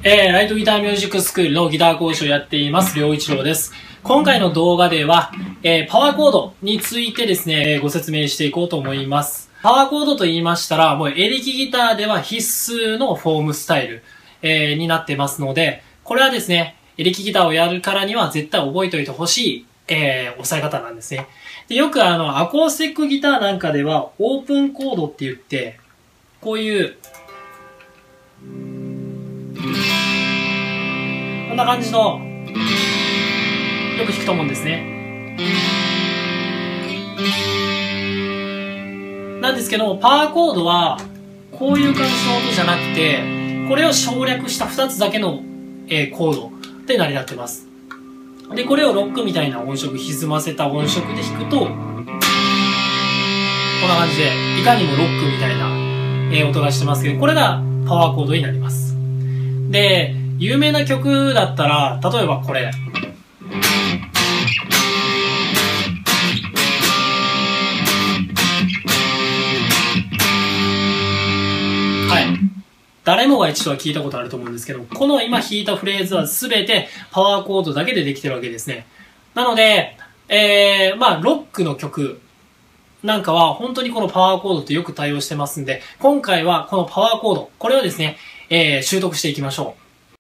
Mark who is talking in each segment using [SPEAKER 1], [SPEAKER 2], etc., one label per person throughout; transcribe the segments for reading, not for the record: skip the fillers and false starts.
[SPEAKER 1] ライトギターミュージックスクールのギター講師をやっています、良一郎です。今回の動画では、パワーコードについてですね、ご説明していこうと思います。パワーコードと言いましたら、もうエレキギターでは必須のフォームスタイル、になってますので、これはですね、エレキギターをやるからには絶対覚えておいてほしい、押さえ方なんですね。で、よくアコースティックギターなんかでは、オープンコードって言って、こういう、こんな感じの、よく弾くと思うんですね。なんですけども、パワーコードは、こういう感じの音じゃなくて、これを省略した2つだけの、コードで成り立ってます。で、これをロックみたいな音色、歪ませた音色で弾くと、こんな感じで、いかにもロックみたいな、音がしてますけど、これがパワーコードになります。で、有名な曲だったら、例えばこれ。はい。誰もが一度は聞いたことあると思うんですけど、この今弾いたフレーズは全てパワーコードだけでできてるわけですね。なので、まあ、ロックの曲なんかは本当にこのパワーコードってよく対応してますんで、今回はこのパワーコード、これをですね、習得していきましょう。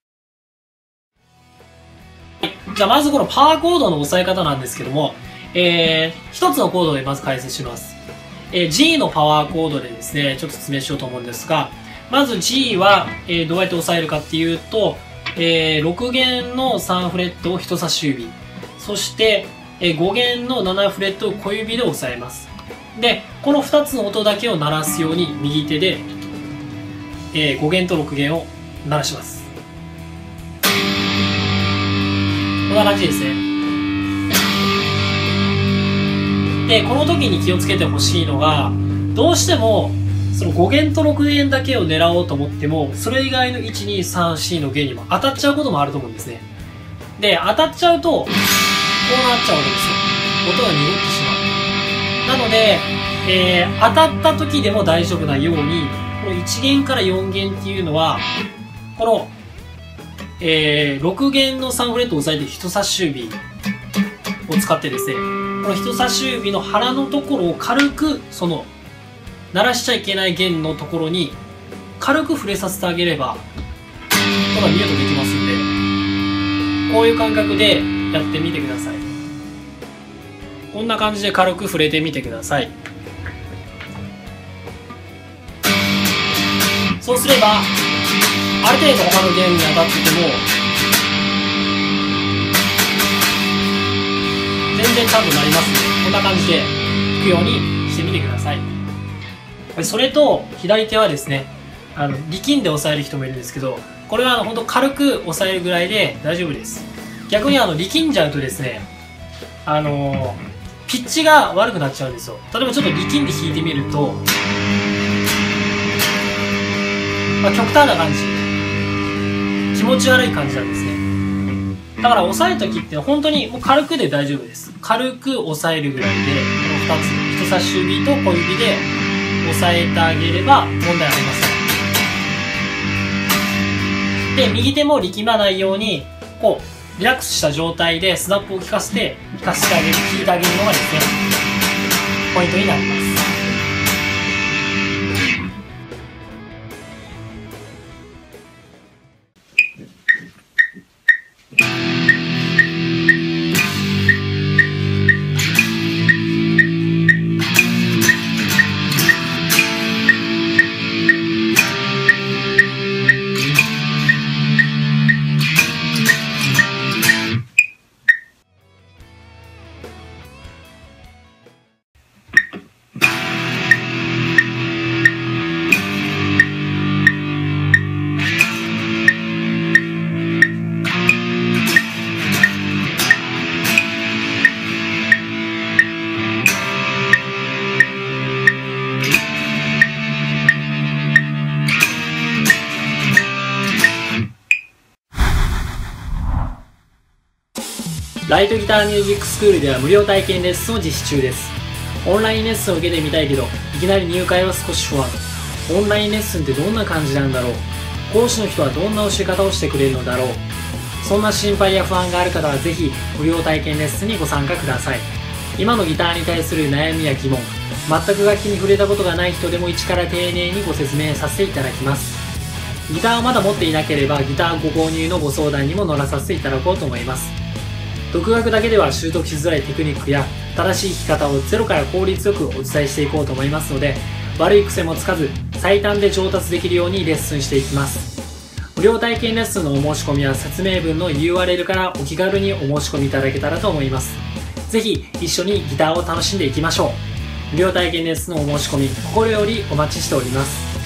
[SPEAKER 1] じゃあまずこのパワーコードの押さえ方なんですけども、一つのコードでまず解説します。G のパワーコードでですね、ちょっと説明しようと思うんですが、まず G は、どうやって押さえるかっていうと、6弦の3フレットを人差し指、そして、5弦の7フレットを小指で押さえます。で、この2つの音だけを鳴らすように右手で、5弦と6弦を鳴らします。こんな感じですね。で、この時に気をつけてほしいのが、どうしてもその5弦と6弦だけを狙おうと思っても、それ以外の1、2、3、4の弦にも当たっちゃうこともあると思うんですね。で、当たっちゃうと、こうなっちゃうわけですよ。音が濁ってしまう。なので、当たった時でも大丈夫なように、この1弦から4弦っていうのは、この、6弦の3フレットを押さえて人差し指を使ってですね、この人差し指の腹のところを軽く、その、鳴らしちゃいけない弦のところに軽く触れさせてあげれば音がミュートできますんで、こういう感覚でやってみてください。こんな感じで軽く触れてみてください。そうすればある程度他の弦に当たってても全然ちゃんとなりますので、こんな感じで弾くようにしてみてください。それと左手はですね、力んで押さえる人もいるんですけど、これは本当軽く押さえるぐらいで大丈夫です。逆に力んじゃうとですね、ピッチが悪くなっちゃうんですよ。例えばちょっと力んで弾いてみると、まあ、極端な感じ、気持ち悪い感じなんですね。だから押さえるときって本当にもう軽くで大丈夫です。軽く押さえるぐらいで、この2つ、人差し指と小指で押さえてあげれば問題ありません。で、右手も力まないように、こう、リラックスした状態でスナップを効かせてあげる、弾いてあげるのがですね、ポイントになります。ライトギターミュージックスクールでは無料体験レッスンを実施中です。オンラインレッスンを受けてみたいけど、いきなり入会は少し不安。オンラインレッスンってどんな感じなんだろう。 講師の人はどんな教え方をしてくれるのだろう。そんな心配や不安がある方はぜひ無料体験レッスンにご参加ください。今のギターに対する悩みや疑問、全く楽器に触れたことがない人でも一から丁寧にご説明させていただきます。ギターをまだ持っていなければギターご購入のご相談にも乗らさせていただこうと思います。独学だけでは習得しづらいテクニックや正しい弾き方をゼロから効率よくお伝えしていこうと思いますので、悪い癖もつかず最短で上達できるようにレッスンしていきます。無料体験レッスンのお申し込みは説明文の URL からお気軽にお申し込みいただけたらと思います。ぜひ一緒にギターを楽しんでいきましょう。無料体験レッスンのお申し込み心よりお待ちしております。